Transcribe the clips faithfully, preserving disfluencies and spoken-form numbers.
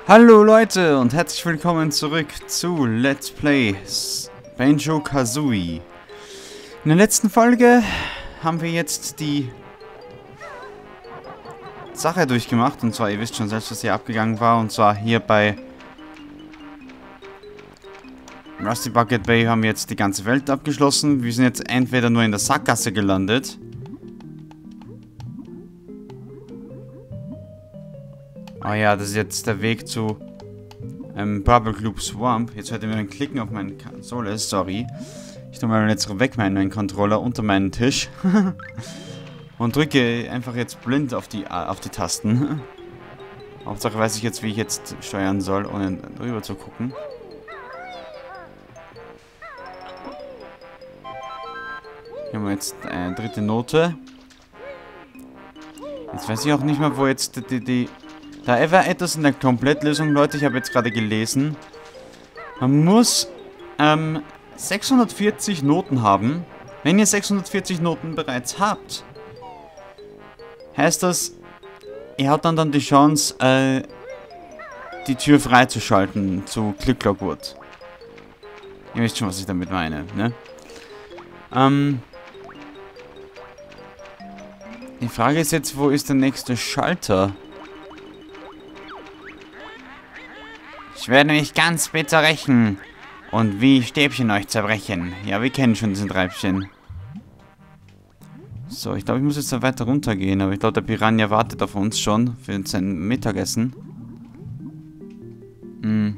Hallo Leute und herzlich willkommen zurück zu Let's Play Banjo-Kazooie. In der letzten Folge haben wir jetzt die Sache durchgemacht, und zwar, ihr wisst schon selbst, was hier abgegangen war, und zwar hier bei Rusty Bucket Bay haben wir jetzt die ganze Welt abgeschlossen. Wir sind jetzt entweder nur in der Sackgasse gelandet. Oh ja, das ist jetzt der Weg zu ähm, Bubble Gloop Swamp. Jetzt hört ihr mir ein Klicken auf meine Konsole, sorry. Ich tue mal jetzt weg meinen Controller unter meinen Tisch. Und drücke einfach jetzt blind auf die, auf die Tasten. Hauptsache weiß ich jetzt, wie ich jetzt steuern soll, ohne drüber zu gucken. Hier haben wir jetzt eine dritte Note. Jetzt weiß ich auch nicht mehr, wo jetzt die... die, die Da war etwas in der Komplettlösung, Leute. Ich habe jetzt gerade gelesen. Man muss ähm, sechshundertvierzig Noten haben. Wenn ihr sechshundertvierzig Noten bereits habt, heißt das, ihr habt dann, dann die Chance, äh, die Tür freizuschalten zu Click-Clock-Wood. Ihr wisst schon, was ich damit meine, ne? Ähm... Die Frage ist jetzt, wo ist der nächste Schalter? Ich werde mich ganz bitter rächen und wie Stäbchen euch zerbrechen. Ja, wir kennen schon diesen Treibchen. So, ich glaube, ich muss jetzt da weiter runtergehen, aber ich glaube, der Piranha wartet auf uns schon für sein Mittagessen. Hm.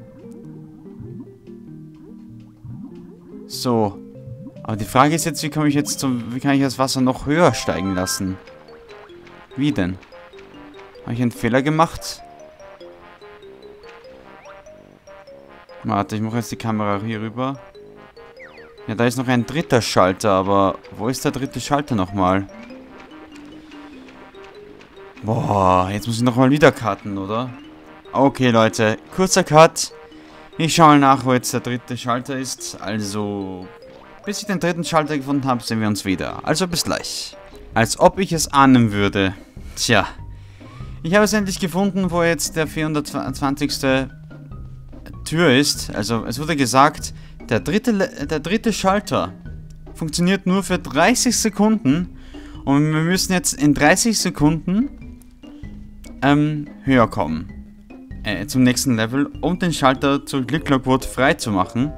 So. Aber die Frage ist jetzt, wie komme ich jetzt zum, wie kann ich das Wasser noch höher steigen lassen? Wie denn? Habe ich einen Fehler gemacht? Warte, ich mache jetzt die Kamera hier rüber. Ja, da ist noch ein dritter Schalter, aber wo ist der dritte Schalter nochmal? Boah, jetzt muss ich nochmal wieder cutten, oder? Okay, Leute, kurzer Cut. Ich schaue mal nach, wo jetzt der dritte Schalter ist. Also, bis ich den dritten Schalter gefunden habe, sehen wir uns wieder. Also, bis gleich. Als ob ich es ahnen würde. Tja. Ich habe es endlich gefunden, wo jetzt der vierhundertzwanzigste Tür ist. Also es wurde gesagt, der dritte, der dritte Schalter funktioniert nur für dreißig Sekunden und wir müssen jetzt in dreißig Sekunden ähm, höher kommen. Äh, zum nächsten Level, um den Schalter zu Click-Clock-Wood frei zu machen.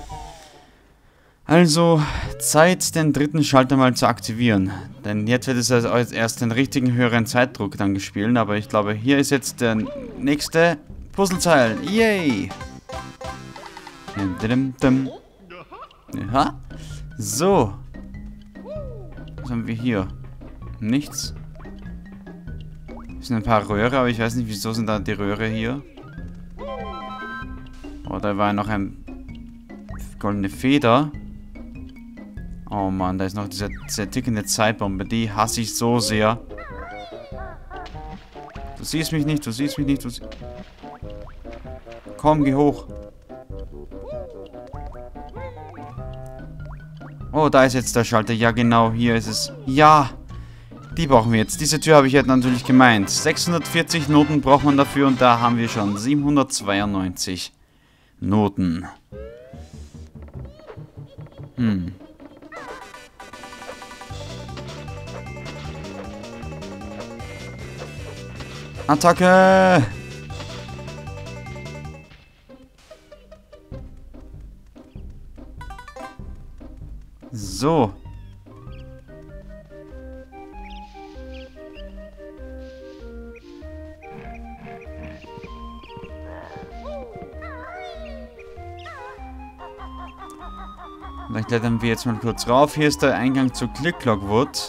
Also Zeit, den dritten Schalter mal zu aktivieren. Denn jetzt wird es also erst den richtigen höheren Zeitdruck dann gespielt. Aber ich glaube, hier ist jetzt der nächste Puzzleteil. Yay! Ja. So. Was haben wir hier? Nichts. Es sind ein paar Röhre, aber ich weiß nicht, wieso sind da die Röhre hier. Oh, da war noch eine goldene Feder. Oh Mann, da ist noch diese, diese tickende Zeitbombe. Die hasse ich so sehr. Du siehst mich nicht, du siehst mich nicht, du siehst... Komm, geh hoch. Oh, da ist jetzt der Schalter. Ja, genau, hier ist es. Ja, die brauchen wir jetzt. Diese Tür habe ich jetzt natürlich gemeint. sechshundertvierzig Noten braucht man dafür und da haben wir schon siebenhundertzweiundneunzig Noten. Hm. Attacke! So. Vielleicht klettern wir jetzt mal kurz rauf. Hier ist der Eingang zu Click-Clock-Wood.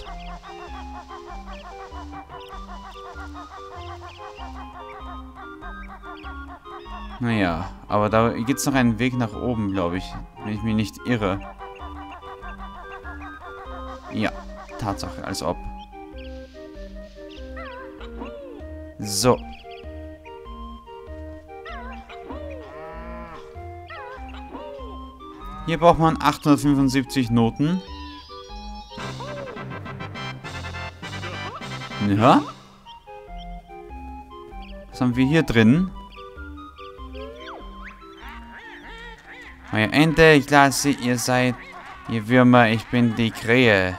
Naja, aber da gibt es noch einen Weg nach oben, glaube ich. Wenn ich mich nicht irre. Ja, Tatsache, als ob. So. Hier braucht man achthundertfünfundsiebzig Noten. Ja. Was haben wir hier drin? Euer Ente, ich lasse, ihr seid, ihr Würmer, ich bin die Krähe.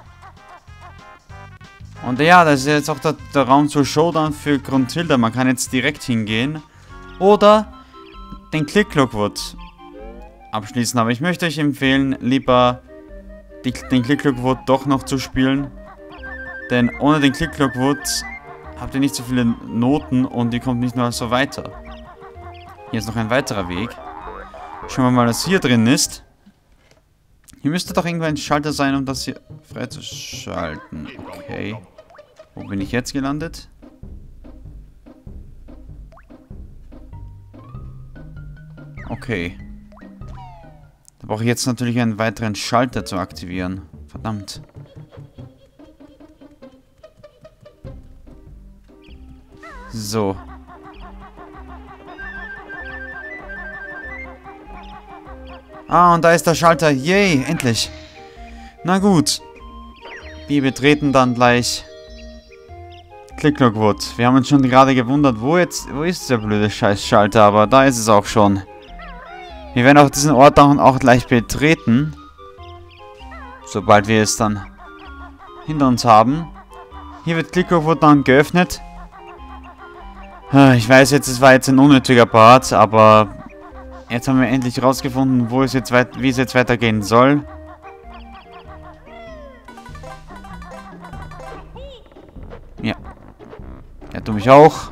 Und ja, das ist jetzt auch der, der Raum zur Showdown für Gruntilda. Man kann jetzt direkt hingehen. Oder den Klick-Klock-Wood abschließen. Aber ich möchte euch empfehlen, lieber die, den Klick-Klock-Wood doch noch zu spielen. Denn ohne den Klick-Klock-Wood habt ihr nicht so viele Noten und ihr kommt nicht nur so weiter. Hier ist noch ein weiterer Weg. Schauen wir mal, was hier drin ist. Hier müsste doch irgendwo ein Schalter sein, um das hier freizuschalten. Okay. Wo bin ich jetzt gelandet? Okay. Da brauche ich jetzt natürlich einen weiteren Schalter zu aktivieren. Verdammt. So. Ah, und da ist der Schalter. Yay, endlich. Na gut. Wir betreten dann gleich Klick-Klock-Wood. Wir haben uns schon gerade gewundert, wo jetzt, wo ist der blöde Scheiß-Schalter, aber da ist es auch schon. Wir werden auch diesen Ort auch, auch gleich betreten. Sobald wir es dann hinter uns haben. Hier wird Klick-Klock-Wood dann geöffnet. Ich weiß jetzt, es war jetzt ein unnötiger Part, aber jetzt haben wir endlich rausgefunden, wo es jetzt weit, wie es jetzt weitergehen soll. Ja. Ja, du mich auch.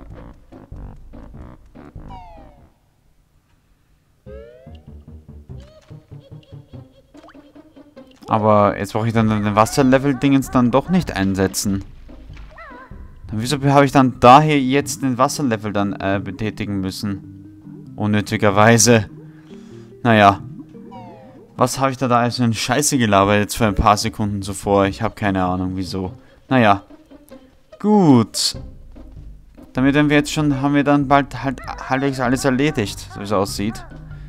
Aber jetzt brauche ich dann den Wasserlevel-Dingens dann doch nicht einsetzen. Dann wieso habe ich dann daher jetzt den Wasserlevel dann äh, betätigen müssen? Unnötigerweise. Naja. Was habe ich da da als eine Scheiße gelabert jetzt für ein paar Sekunden zuvor? Ich habe keine Ahnung, wieso. Naja. Gut. Damit haben wir jetzt schon, haben wir dann bald halt halbwegs alles erledigt, so wie es aussieht.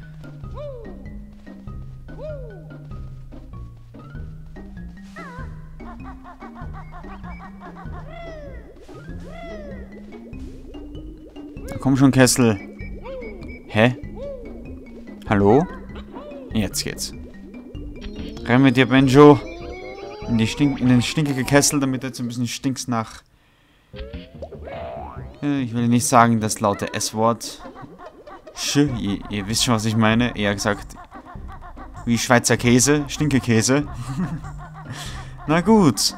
Komm schon, Kessel. Hä? Hallo? Jetzt geht's. Renn mit dir, Benjo. In, die Stink in den stinkigen Kessel, damit jetzt ein bisschen stinkst nach... Ich will nicht sagen, das laute S-Wort. Sch, ihr, ihr wisst schon, was ich meine. Eher gesagt, wie Schweizer Käse. Stinkekäse. Na gut.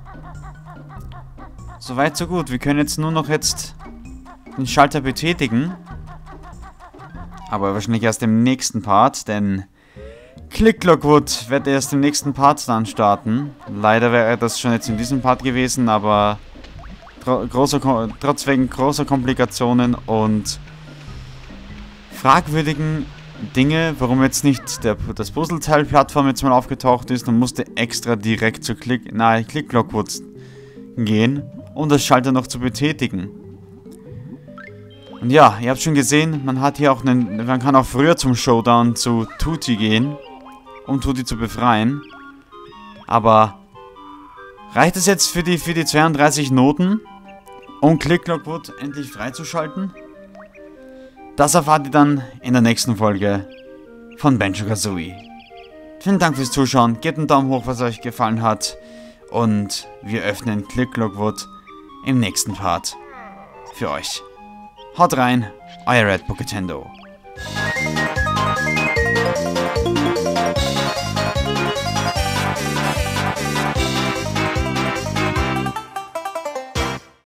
Soweit, so gut. Wir können jetzt nur noch jetzt... den Schalter betätigen. Aber wahrscheinlich erst im nächsten Part, denn Klick-Klock-Wood wird erst im nächsten Part dann starten. Leider wäre das schon jetzt in diesem Part gewesen, aber tro große, trotz wegen großer Komplikationen und fragwürdigen Dinge, warum jetzt nicht der, das Puzzleteil-Plattform jetzt mal aufgetaucht ist und musste extra direkt zu Klick, nahe Klick-Klock-Wood gehen, um das Schalter noch zu betätigen. Und ja, ihr habt schon gesehen, man hat hier auch einen, man kann auch früher zum Showdown zu Tutti gehen, um Tutti zu befreien. Aber reicht es jetzt für die, für die zweiunddreißig Noten, um Klick-Klock-Wood endlich freizuschalten? Das erfahrt ihr dann in der nächsten Folge von Banjo-Kazooie. Vielen Dank fürs Zuschauen, gebt einen Daumen hoch, was euch gefallen hat. Und wir öffnen Klick-Klock-Wood im nächsten Part für euch. Haut rein, euer Red Poketendo.